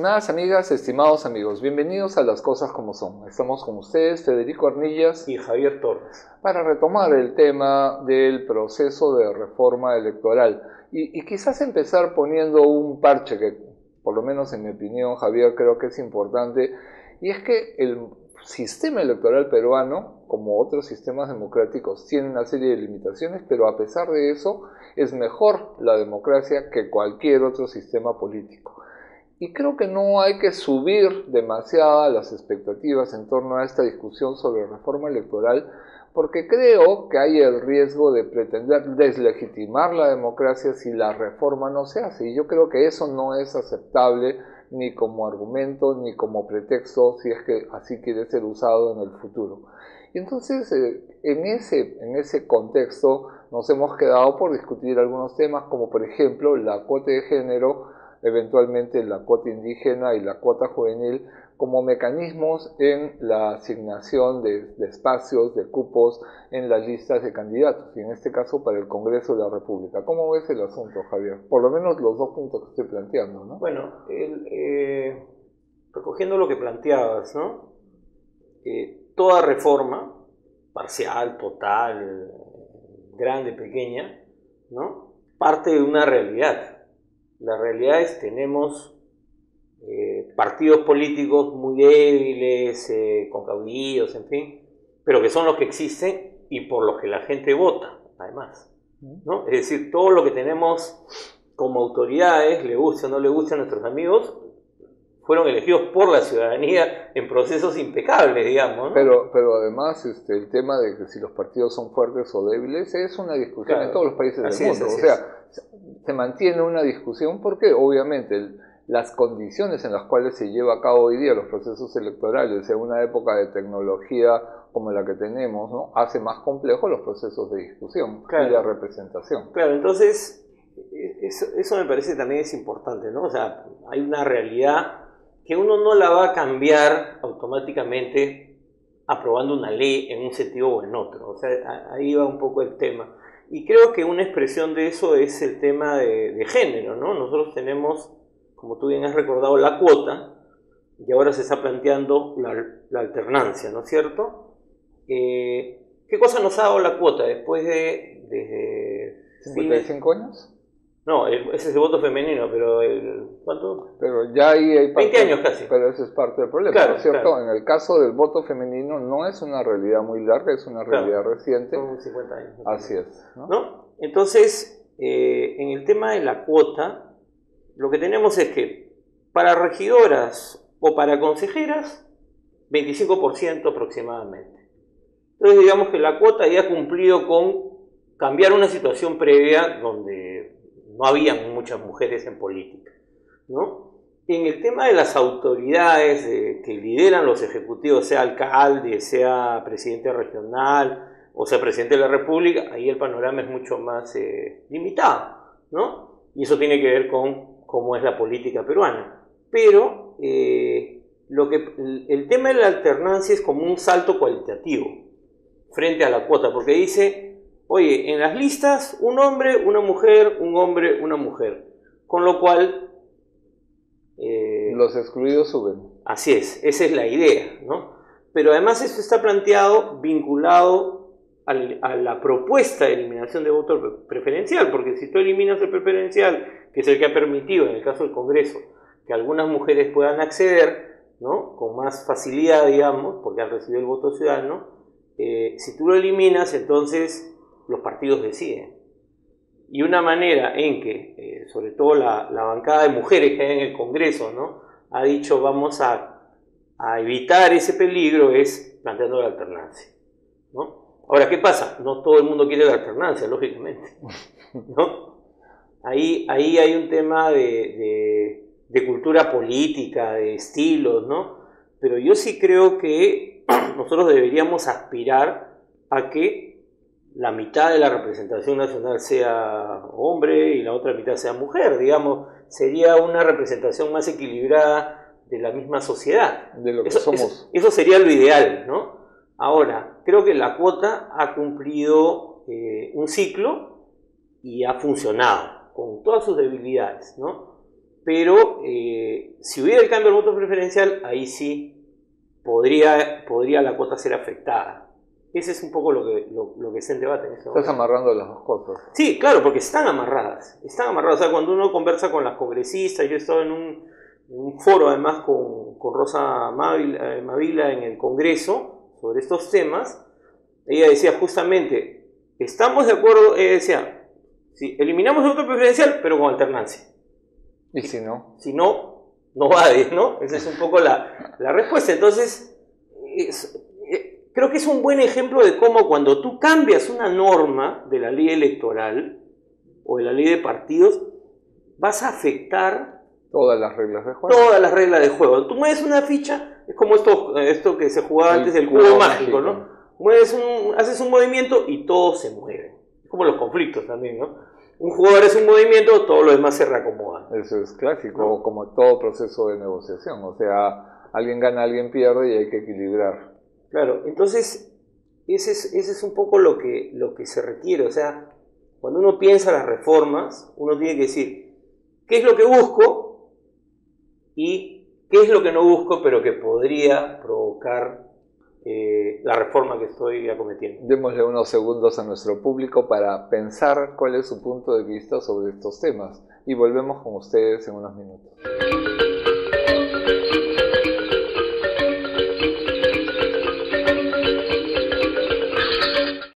Estimadas amigas, estimados amigos, bienvenidos a Las Cosas Como Son. Estamos con ustedes, Federico Arnillas y Javier Torres, para retomar el tema del proceso de reforma electoral y quizás empezar poniendo un parche que, por lo menos en mi opinión, Javier, creo que es importante, y es que el sistema electoral peruano, como otros sistemas democráticos, tiene una serie de limitaciones, pero a pesar de eso es mejor la democracia que cualquier otro sistema político. Y creo que no hay que subir demasiado las expectativas en torno a esta discusión sobre reforma electoral, porque creo que hay el riesgo de pretender deslegitimar la democracia si la reforma no se hace. Y yo creo que eso no es aceptable ni como argumento ni como pretexto si es que así quiere ser usado en el futuro. Y entonces, en ese contexto nos hemos quedado por discutir algunos temas como por ejemplo la cuota de género, eventualmente la cuota indígena y la cuota juvenil como mecanismos en la asignación de espacios, de cupos en las listas de candidatos, y en este caso para el Congreso de la República. ¿Cómo ves el asunto, Javier? Por lo menos los dos puntos que estoy planteando, ¿no? Bueno, recogiendo lo que planteabas, ¿no? Toda reforma, parcial, total, grande, pequeña, ¿no? Parte de una realidad. La realidad es que tenemos partidos políticos muy débiles, con caudillos, en fin, pero que son los que existen y por los que la gente vota, además, ¿no? Es decir, todo lo que tenemos como autoridades, le guste o no le guste a nuestros amigos, fueron elegidos por la ciudadanía en procesos impecables, digamos, ¿no? Pero además el tema de que si los partidos son fuertes o débiles es una discusión en todos los países del mundo. O sea, se mantiene una discusión porque obviamente las condiciones en las cuales se lleva a cabo hoy día los procesos electorales en una época de tecnología como la que tenemos, ¿no? Hace más complejos los procesos de discusión y de representación. Claro, entonces eso me parece también es importante, ¿no? O sea, hay una realidad que uno no la va a cambiar automáticamente aprobando una ley en un sentido o en otro. O sea, ahí va un poco el tema. Y creo que una expresión de eso es el tema de género, ¿no? Nosotros tenemos, como tú bien has recordado, la cuota, y ahora se está planteando la alternancia, ¿no es cierto? ¿Qué cosa nos ha dado la cuota después de 55 años? No, ese es el voto femenino, pero ¿cuánto? Pero ya ahí hay 20 años casi. Pero ese es parte del problema, claro, ¿no es cierto? Claro. En el caso del voto femenino no es una realidad muy larga, es una realidad reciente. Son 50 años. Así es, ¿no? Entonces, en el tema de la cuota, lo que tenemos es que para regidoras o para consejeras, 25% aproximadamente. Entonces, digamos que la cuota ya ha cumplido con cambiar una situación previa donde no habían muchas mujeres en política, ¿no? En el tema de las autoridades que lideran los ejecutivos, sea alcalde, sea presidente regional, o sea presidente de la República, ahí el panorama es mucho más limitado, ¿no? Y eso tiene que ver con cómo es la política peruana. Pero el tema de la alternancia es como un salto cualitativo frente a la cuota, porque dice, oye, en las listas, un hombre, una mujer, un hombre, una mujer. Con lo cual los excluidos suben. Así es, esa es la idea, ¿no? Pero además esto está planteado vinculado a la propuesta de eliminación de voto preferencial, porque si tú eliminas el preferencial, que es el que ha permitido, en el caso del Congreso, que algunas mujeres puedan acceder, ¿no? Con más facilidad, digamos, porque han recibido el voto ciudadano, si tú lo eliminas, entonces los partidos deciden. Y una manera en que, sobre todo la bancada de mujeres que hay en el Congreso, ¿no? Ha dicho vamos a evitar ese peligro es planteando la alternancia, ¿no? Ahora, ¿qué pasa? No todo el mundo quiere la alternancia, lógicamente, ¿no? Ahí hay un tema de cultura política, de estilos, ¿no? Pero yo sí creo que nosotros deberíamos aspirar a que la mitad de la representación nacional sea hombre y la otra mitad sea mujer, digamos, sería una representación más equilibrada de la misma sociedad. De lo que somos. Eso sería lo ideal, ¿no? Ahora, creo que la cuota ha cumplido un ciclo y ha funcionado, con todas sus debilidades, ¿no? pero si hubiera el cambio al voto preferencial, ahí sí podría la cuota ser afectada. Ese es un poco lo que está en debate en este momento. Estás amarrando las dos cosas. Sí, claro, porque están amarradas. O sea, cuando uno conversa con las congresistas, yo he estado en un foro además con Rosa Mavila en el Congreso sobre estos temas. Ella decía justamente, estamos de acuerdo, ella decía, sí, eliminamos el voto preferencial, pero con alternancia. ¿Y si no? Si no, no vale, ¿no? Esa es un poco la respuesta. Entonces, creo que es un buen ejemplo de cómo cuando tú cambias una norma de la ley electoral o de la ley de partidos, vas a afectar todas las reglas de juego. Todas las reglas de juego. Tú mueves una ficha, es como esto que se jugaba antes del cubo mágico, ¿no? Haces un movimiento y todo se mueve. Es como los conflictos también, ¿no? Un jugador hace un movimiento, todo lo demás se reacomoda. Eso es clásico, ¿no? Como todo proceso de negociación. O sea, alguien gana, alguien pierde y hay que equilibrar. Claro, entonces ese es un poco lo que se requiere. O sea, cuando uno piensa las reformas, uno tiene que decir, ¿qué es lo que busco? Y qué es lo que no busco, pero que podría provocar la reforma que estoy acometiendo. Démosle unos segundos a nuestro público para pensar cuál es su punto de vista sobre estos temas y volvemos con ustedes en unos minutos.